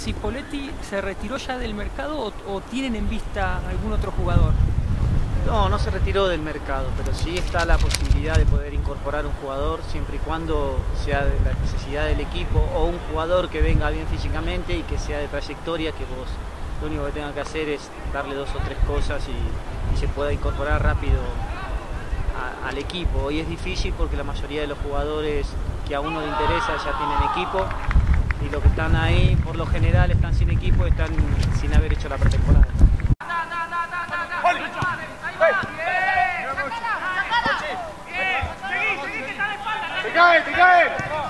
¿Cipolletti se retiró ya del mercado o tienen en vista algún otro jugador? No, no se retiró del mercado, pero sí está la posibilidad de poder incorporar un jugador siempre y cuando sea de la necesidad del equipo o un jugador que venga bien físicamente y que sea de trayectoria, que vos lo único que tengas que hacer es darle 2 o 3 cosas y se pueda incorporar rápido al equipo. Hoy es difícil porque la mayoría de los jugadores que a uno le interesa ya tienen equipo y los que están ahí por lo general están sin equipo, están sin haber hecho la pretemporada. ¡Te cae!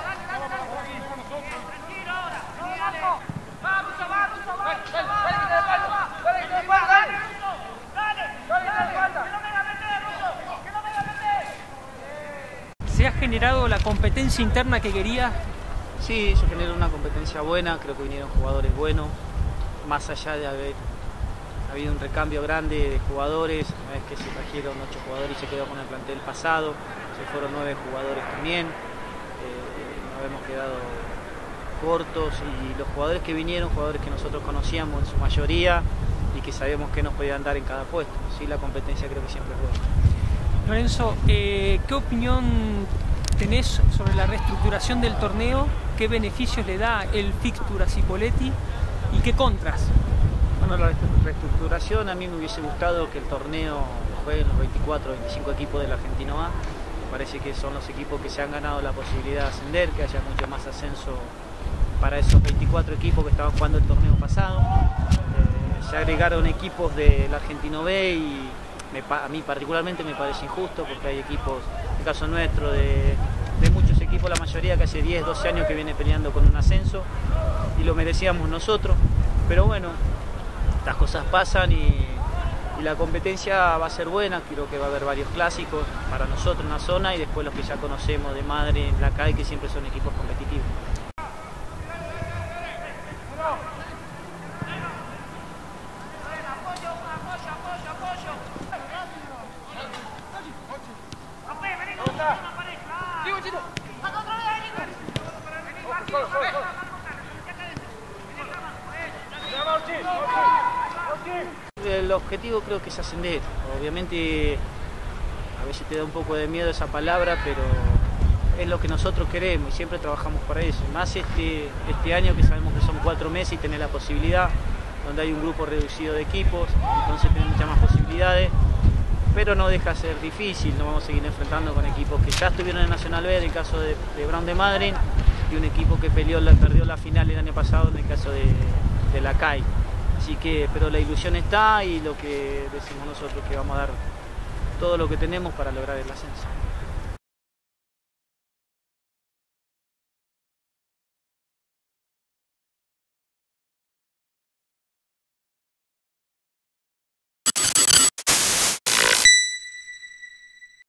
¿Se ha generado la competencia interna que quería? Sí, se generó una competencia buena, creo que vinieron jugadores buenos, más allá de haber habido un recambio grande de jugadores, una vez que se trajeron 8 jugadores y se quedó con el plantel pasado, se fueron 9 jugadores también, nos hemos quedado cortos y los jugadores que vinieron, jugadores que nosotros conocíamos en su mayoría y que sabemos que nos podían dar en cada puesto. Sí, la competencia creo que siempre es buena. Lorenzo, ¿qué opinión tenés sobre la reestructuración del torneo? ¿Qué beneficios le da el fixture a Cipolletti y qué contras? Bueno, la reestructuración, a mí me hubiese gustado que el torneo jueguen los 24 o 25 equipos del Argentino A. Me parece que son los equipos que se han ganado la posibilidad de ascender, que haya mucho más ascenso para esos 24 equipos que estaban jugando el torneo pasado. Se agregaron equipos del Argentino B y a mí particularmente me parece injusto porque hay equipos, en el caso nuestro, de muchos equipos, la mayoría que hace 10, 12 años que viene peleando con un ascenso y lo merecíamos nosotros, pero bueno, estas cosas pasan y la competencia va a ser buena. Creo que va a haber varios clásicos para nosotros en la zona y después los que ya conocemos de Madrid, la CAI, que siempre son equipos competitivos. El objetivo creo que es ascender. Obviamente a veces te da un poco de miedo esa palabra, pero es lo que nosotros queremos y siempre trabajamos para eso. Más este año que sabemos que son 4 meses y tener la posibilidad, donde hay un grupo reducido de equipos, entonces tenemos muchas más posibilidades, pero no deja de ser difícil. Nos vamos a seguir enfrentando con equipos que ya estuvieron en Nacional B, en el caso de Brown de Madrid, y un equipo que perdió la final el año pasado en el caso de la CAI. Así que, pero la ilusión está y lo que decimos nosotros que vamos a dar todo lo que tenemos para lograr el ascenso.